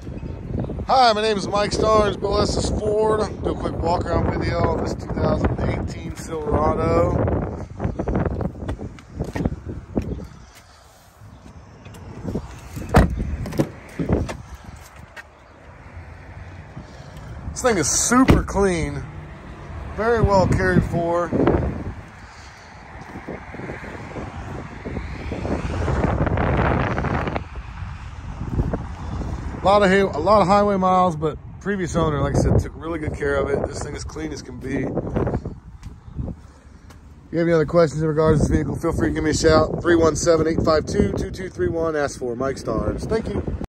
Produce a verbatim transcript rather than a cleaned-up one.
Hi, my name is Mike Starnes, Bill Estes Ford. Do a quick walk around video of this two thousand eighteen Silverado. This thing is super clean, very well cared for. A lot of a lot of highway miles, but previous owner, like I said, took really good care of it. This thing is clean as can be. If you have any other questions in regards to this vehicle, feel free to give me a shout. three one seven, eight five two, two two three one. Ask for Mike Starnes. Thank you.